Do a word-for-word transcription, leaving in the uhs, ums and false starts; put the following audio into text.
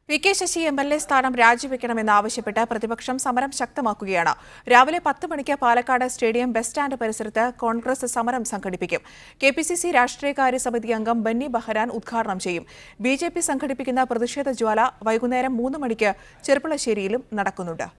V K Sasi M L A സ്ഥാനം രാജിവെക്കണമെന്നാവശ്യപ്പെട്ട് പ്രതിപക്ഷം സമരം ശക്തമാക്കുകയാണ്. രാവിലെ പത്ത് മണിക്ക് പാലക്കാട് സ്റ്റേഡിയം ബസ് സ്റ്റാൻഡ് പരിസരത്ത് കോൺഗ്രസ് സമരം സംഘടിപ്പിക്കും. കെ പി സി സി രാഷ്ട്രീയകാര്യ സമിതി അംഗം ബെന്നി ബഹരാൻ ഉദ്ഘാടനം ചെയ്യും. ബി ജെ പി സംഘടിപ്പിക്കുന്ന പ്രതിഷേധ ജ്വാല വൈകുന്നേരം മൂന്ന് മണിക്ക് ചെർപ്പുളശ്ശേരിയിലും നടക്കുന്നുണ്ട്.